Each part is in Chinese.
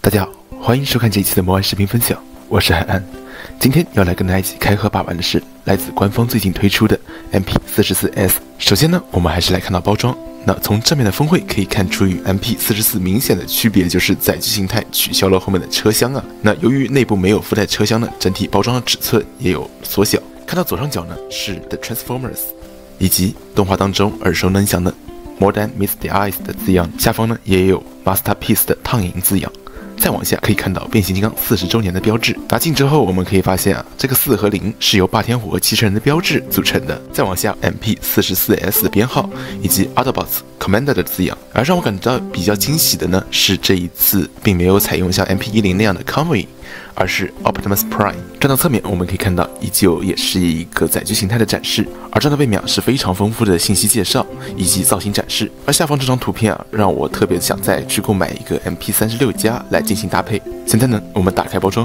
大家好，欢迎收看这一期的魔玩视频分享，我是海安。今天要来跟大家一起开盒把玩的是来自官方最近推出的 MP44S。首先呢，我们还是来看到包装。那从正面的封绘可以看出，与 MP44明显的区别就是载具形态取消了后面的车厢啊。那由于内部没有附带车厢呢，整体包装的尺寸也有缩小。看到左上角呢是 The Transformers， 以及动画当中耳熟能详的 More Than Meets the Eyes 的字样，下方呢也有 Masterpiece 的烫银字样。再往下可以看到变形金刚40周年的标志。拿近之后，我们可以发现啊，这个4和0是由霸天虎和汽车人的标志组成的。再往下 MP44S 的编号以及 Autobots Commander 的字样。而让我感到比较惊喜的呢，是这一次并没有采用像 MP10那样的 Convoy， 而是 Optimus Prime。转到侧面，我们可以看到依旧也是一个载具形态的展示。而转到背面是非常丰富的信息介绍以及造型展示。而下方这张图片啊，让我特别想再去购买一个 MP36加来进行搭配。现在呢，我们打开包装。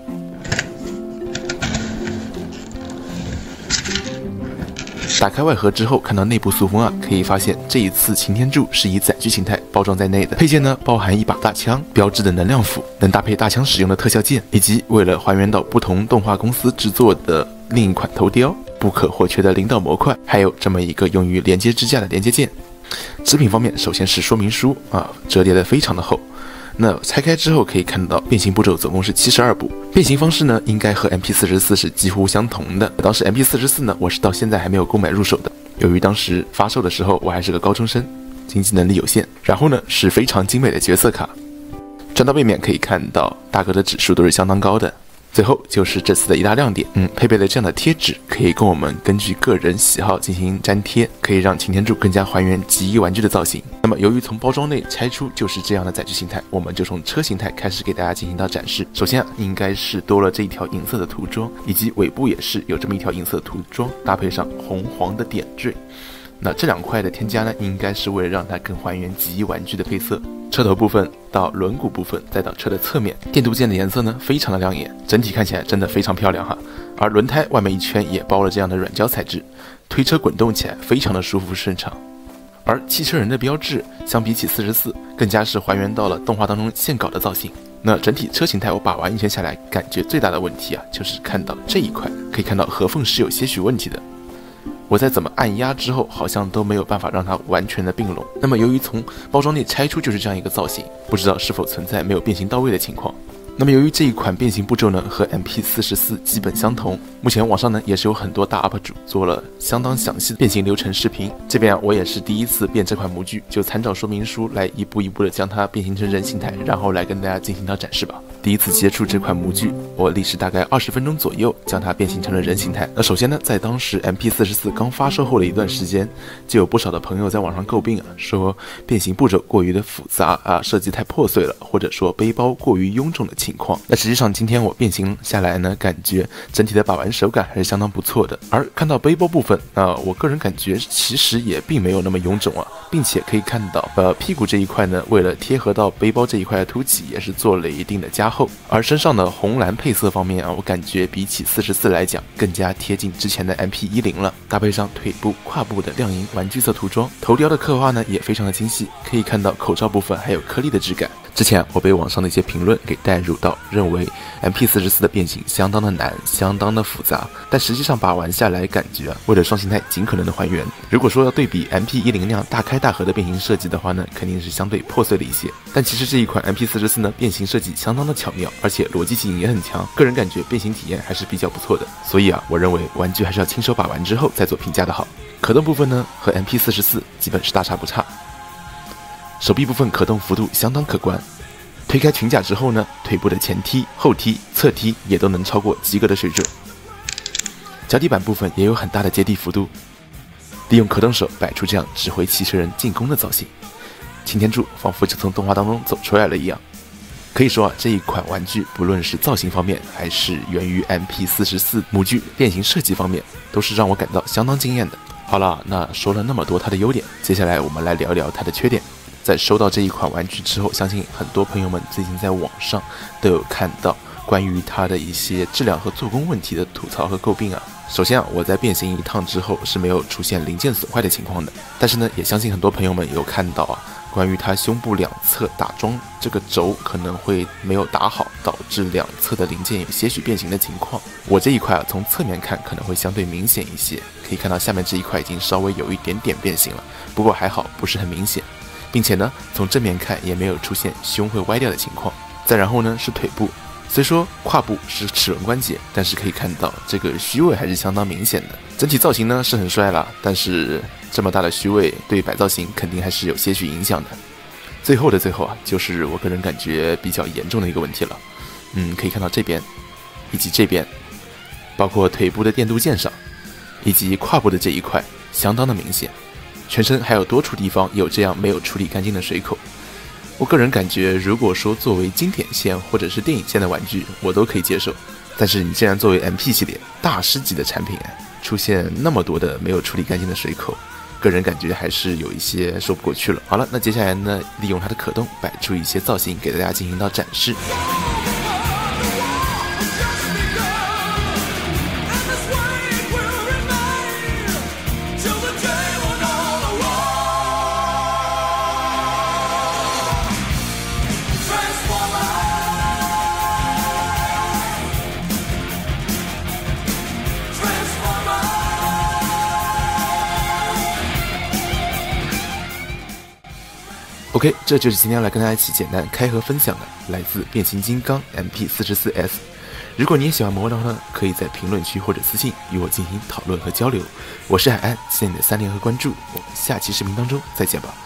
打开外盒之后，看到内部塑封啊，可以发现这一次擎天柱是以载具形态包装在内的。配件呢，包含一把大枪、标志的能量斧，能搭配大枪使用的特效键，以及为了还原到不同动画公司制作的另一款头雕不可或缺的领导模块，还有这么一个用于连接支架的连接键。制品方面，首先是说明书啊，折叠的非常的厚。那拆开之后可以看到变形步骤总共是72步，变形方式呢应该和 MP44是几乎相同的。当时 MP44呢，我是到现在还没有购买入手的，由于当时发售的时候我还是个高中生，经济能力有限。然后呢是非常精美的角色卡，转到背面可以看到大哥的指数都是相当高的。最后就是这次的一大亮点，配备了这样的贴纸，可以供我们根据个人喜好进行粘贴，可以让擎天柱更加还原极一玩具的造型。那么由于从包装内拆出就是这样的载具形态，我们就从车形态开始给大家进行到展示。首先啊，应该是多了这一条银色的涂装，以及尾部也是有这么一条银色涂装，搭配上红黄的点缀。那这两块的添加呢，应该是为了让它更还原极一玩具的配色。车头部分到轮毂部分，再到车的侧面，电镀件的颜色呢非常的亮眼，整体看起来真的非常漂亮哈。而轮胎外面一圈也包了这样的软胶材质，推车滚动起来非常的舒服顺畅。而汽车人的标志相比起44，更加是还原到了动画当中现稿的造型。那整体车形态我把玩一圈下来，感觉最大的问题啊，就是看到这一块，可以看到合缝是有些许问题的。我在怎么按压之后，好像都没有办法让它完全的并拢。那么由于从包装内拆出就是这样一个造型，不知道是否存在没有变形到位的情况。那么由于这一款变形步骤呢和 MP44基本相同，目前网上呢也是有很多大 UP 主做了相当详细的变形流程视频。这边我也是第一次变这款模具，就参照说明书来一步一步的将它变形成人形态，然后来跟大家进行到展示吧。第一次接触这款模具，我历时大概20分钟左右将它变形成了人形态。那首先呢，在当时 MP44刚发售后的一段时间，就有不少的朋友在网上诟病啊，说变形步骤过于的复杂啊，设计太破碎了，或者说背包过于臃肿的情况。那实际上今天我变形下来呢，感觉整体的把玩手感还是相当不错的。而看到背包部分，我个人感觉其实也并没有那么臃肿啊，并且可以看到屁股这一块呢，为了贴合到背包这一块的凸起，也是做了一定的加厚。而身上的红蓝配色方面啊，我感觉比起44来讲，更加贴近之前的 MP10了。搭配上腿部、胯部的亮银玩具色涂装，头雕的刻画呢也非常的精细，可以看到口罩部分还有颗粒的质感。之前我被网上的一些评论给带入到，认为 MP44的变形相当的难，相当的复杂，但实际上把玩下来，感觉为了双形态尽可能的还原。如果说要对比 MP10那样大开大合的变形设计的话呢，肯定是相对破碎了一些。但其实这一款 MP44呢，变形设计相当的巧妙，而且逻辑性也很强，个人感觉变形体验还是比较不错的。所以啊，我认为玩具还是要亲手把玩之后再做评价的好。可动部分呢，和 MP44基本是大差不差。手臂部分可动幅度相当可观，推开裙甲之后呢，腿部的前踢、后踢、侧踢也都能超过及格的水准。脚底板部分也有很大的接地幅度，利用可动手摆出这样指挥汽车人进攻的造型，擎天柱仿佛就从动画当中走出来了一样。可以说啊，这一款玩具不论是造型方面，还是源于 MP44模具变形设计方面，都是让我感到相当惊艳的。好了，那说了那么多它的优点，接下来我们来聊聊它的缺点。在收到这一款玩具之后，相信很多朋友们最近在网上都有看到关于它的一些质量和做工问题的吐槽和诟病啊。首先啊，我在变形一趟之后是没有出现零件损坏的情况的，但是呢，也相信很多朋友们有看到啊关于它胸部两侧打桩这个轴可能会没有打好，导致两侧的零件有些许变形的情况。我这一块从侧面看可能会相对明显一些，可以看到下面这一块已经稍微有一点点变形了，不过还好不是很明显，并且呢从正面看也没有出现胸会歪掉的情况。再然后呢是腿部，虽说胯部是齿轮关节，但是可以看到这个虚位还是相当明显的。整体造型呢是很帅啦，但是这么大的虚位对摆造型肯定还是有些许影响的。最后的最后啊，就是我个人感觉比较严重的一个问题了。可以看到这边以及这边，包括腿部的电镀件上，以及胯部的这一块，相当的明显。全身还有多处地方有这样没有处理干净的水口。我个人感觉，如果说作为经典线或者是电影线的玩具，我都可以接受。但是你既然作为 MP 系列大师级的产品，出现那么多的没有处理干净的水口，个人感觉还是有一些说不过去了。好了，那接下来呢，利用它的可动摆出一些造型给大家进行到展示。OK， 这就是今天来跟大家一起简单开盒分享的来自变形金刚 MP44S。如果你也喜欢魔的话呢，可以在评论区或者私信与我进行讨论和交流。我是海安，谢谢你的3连和关注，我们下期视频当中再见吧。